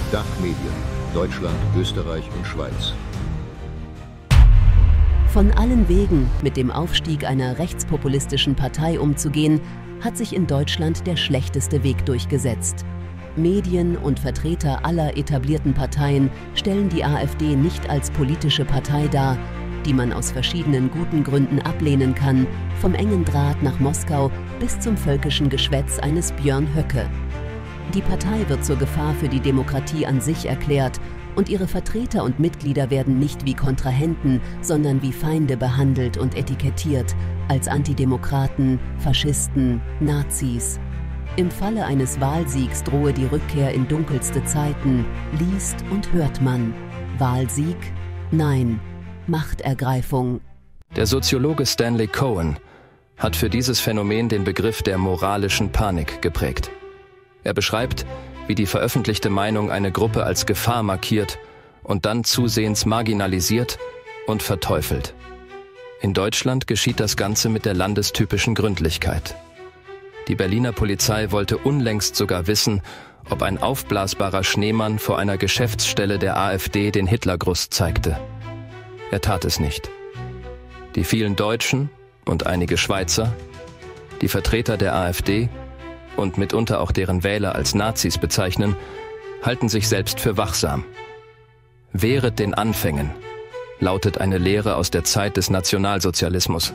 Dachmedien, Deutschland, Österreich und Schweiz. Von allen Wegen, mit dem Aufstieg einer rechtspopulistischen Partei umzugehen, hat sich in Deutschland der schlechteste Weg durchgesetzt. Medien und Vertreter aller etablierten Parteien stellen die AfD nicht als politische Partei dar, die man aus verschiedenen guten Gründen ablehnen kann, vom engen Draht nach Moskau bis zum völkischen Geschwätz eines Björn Höcke. Die Partei wird zur Gefahr für die Demokratie an sich erklärt und ihre Vertreter und Mitglieder werden nicht wie Kontrahenten, sondern wie Feinde behandelt und etikettiert, als Antidemokraten, Faschisten, Nazis. Im Falle eines Wahlsiegs drohe die Rückkehr in dunkelste Zeiten, liest und hört man. Wahlsieg? Nein. Machtergreifung. Der Soziologe Stanley Cohen hat für dieses Phänomen den Begriff der moralischen Panik geprägt. Er beschreibt, wie die veröffentlichte Meinung eine Gruppe als Gefahr markiert und dann zusehends marginalisiert und verteufelt. In Deutschland geschieht das Ganze mit der landestypischen Gründlichkeit. Die Berliner Polizei wollte unlängst sogar wissen, ob ein aufblasbarer Schneemann vor einer Geschäftsstelle der AfD den Hitlergruß zeigte. Er tat es nicht. Die vielen Deutschen und einige Schweizer, die Vertreter der AfD und mitunter auch deren Wähler als Nazis bezeichnen, halten sich selbst für wachsam. Wehret den Anfängen, lautet eine Lehre aus der Zeit des Nationalsozialismus.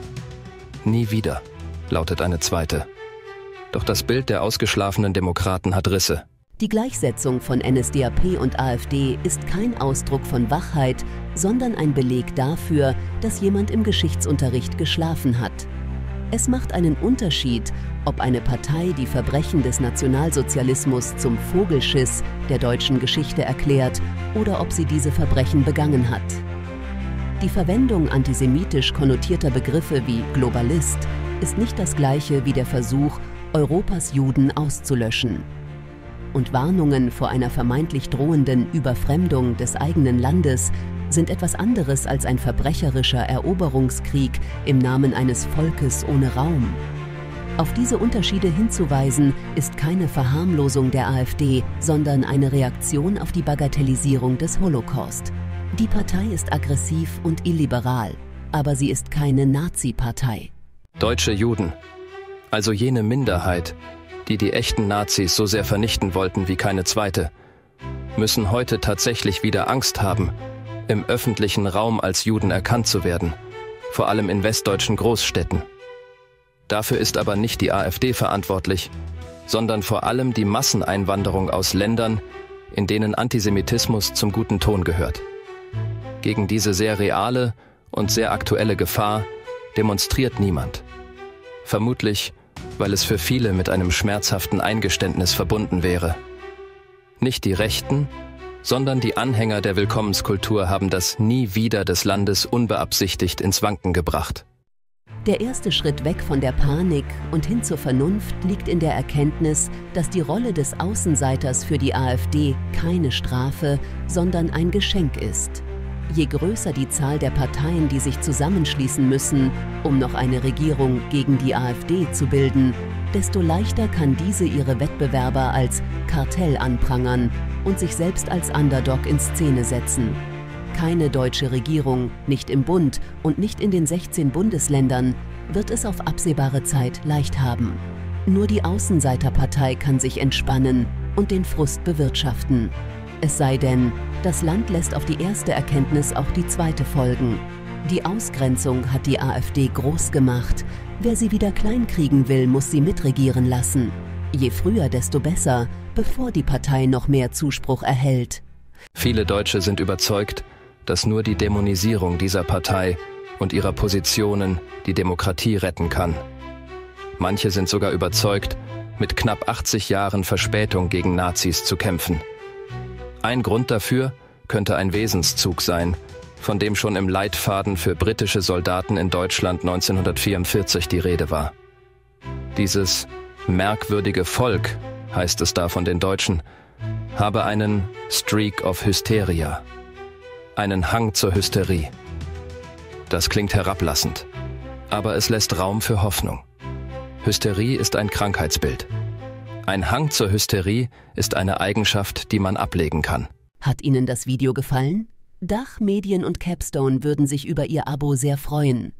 Nie wieder, lautet eine zweite. Doch das Bild der ausgeschlafenen Demokraten hat Risse. Die Gleichsetzung von NSDAP und AfD ist kein Ausdruck von Wachheit, sondern ein Beleg dafür, dass jemand im Geschichtsunterricht geschlafen hat. Es macht einen Unterschied, ob eine Partei die Verbrechen des Nationalsozialismus zum Vogelschiss der deutschen Geschichte erklärt oder ob sie diese Verbrechen begangen hat. Die Verwendung antisemitisch konnotierter Begriffe wie Globalist ist nicht das Gleiche wie der Versuch, Europas Juden auszulöschen. Und Warnungen vor einer vermeintlich drohenden Überfremdung des eigenen Landes sind etwas anderes als ein verbrecherischer Eroberungskrieg im Namen eines Volkes ohne Raum. Auf diese Unterschiede hinzuweisen, ist keine Verharmlosung der AfD, sondern eine Reaktion auf die Bagatellisierung des Holocaust. Die Partei ist aggressiv und illiberal, aber sie ist keine Nazi-Partei. Deutsche Juden, also jene Minderheit, die die echten Nazis so sehr vernichten wollten wie keine zweite, müssen heute tatsächlich wieder Angst haben, im öffentlichen Raum als Juden erkannt zu werden, vor allem in westdeutschen Großstädten. Dafür ist aber nicht die AfD verantwortlich, sondern vor allem die Masseneinwanderung aus Ländern, in denen Antisemitismus zum guten Ton gehört. Gegen diese sehr reale und sehr aktuelle Gefahr demonstriert niemand. Vermutlich, weil es für viele mit einem schmerzhaften Eingeständnis verbunden wäre. Nicht die Rechten, sondern die Anhänger der Willkommenskultur haben das Nie wieder des Landes unbeabsichtigt ins Wanken gebracht. Der erste Schritt weg von der Panik und hin zur Vernunft liegt in der Erkenntnis, dass die Rolle des Außenseiters für die AfD keine Strafe, sondern ein Geschenk ist. Je größer die Zahl der Parteien, die sich zusammenschließen müssen, um noch eine Regierung gegen die AfD zu bilden, desto leichter kann diese ihre Wettbewerber als Kartell anprangern und sich selbst als Underdog in Szene setzen. Keine deutsche Regierung, nicht im Bund und nicht in den 16 Bundesländern, wird es auf absehbare Zeit leicht haben. Nur die Außenseiterpartei kann sich entspannen und den Frust bewirtschaften. Es sei denn, das Land lässt auf die erste Erkenntnis auch die zweite folgen. Die Ausgrenzung hat die AfD groß gemacht. Wer sie wieder kleinkriegen will, muss sie mitregieren lassen. Je früher, desto besser, bevor die Partei noch mehr Zuspruch erhält. Viele Deutsche sind überzeugt, dass nur die Dämonisierung dieser Partei und ihrer Positionen die Demokratie retten kann. Manche sind sogar überzeugt, mit knapp 80 Jahren Verspätung gegen Nazis zu kämpfen. Ein Grund dafür könnte ein Wesenszug sein, von dem schon im Leitfaden für britische Soldaten in Deutschland 1944 die Rede war. Dieses merkwürdige Volk, heißt es da von den Deutschen, habe einen Streak of Hysteria, einen Hang zur Hysterie. Das klingt herablassend, aber es lässt Raum für Hoffnung. Hysterie ist ein Krankheitsbild. Ein Hang zur Hysterie ist eine Eigenschaft, die man ablegen kann. Hat Ihnen das Video gefallen? Dach, Medien und Capstone würden sich über Ihr Abo sehr freuen.